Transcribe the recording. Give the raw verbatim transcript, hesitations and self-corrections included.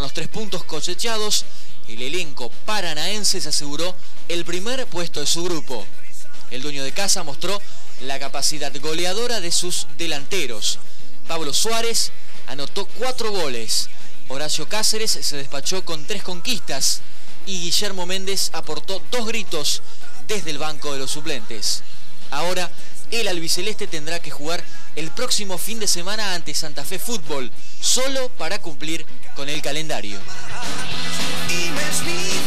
los tres puntos cosechados, el elenco paranaense se aseguró el primer puesto de su grupo. El dueño de casa mostró la capacidad goleadora de sus delanteros. Pablo Suárez anotó cuatro goles, Horacio Cáceres se despachó con tres conquistas y Guillermo Méndez aportó dos gritos desde el banco de los suplentes. Ahora el albiceleste tendrá que jugar el próximo fin de semana ante Santa Fe Fútbol, solo para cumplir con el calendario.